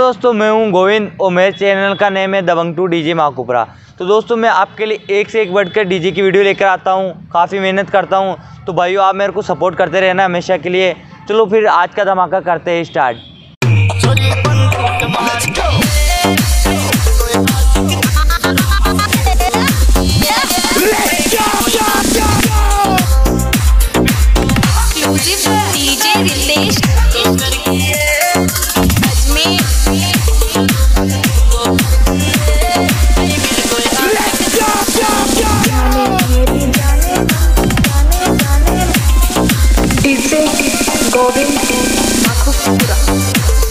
दोस्तों मैं हूं गोविंद और मेरे चैनल का नेम है दबंग टू डीजे माकुपरा। तो दोस्तों मैं आपके लिए एक से एक बढ़कर डीजे की वीडियो लेकर आता हूं, काफ़ी मेहनत करता हूं। तो भाइयों आप मेरे को सपोर्ट करते रहना हमेशा के लिए। चलो फिर आज का धमाका करते हैं start. DJ Ritesh DJ Govind माकुपरा।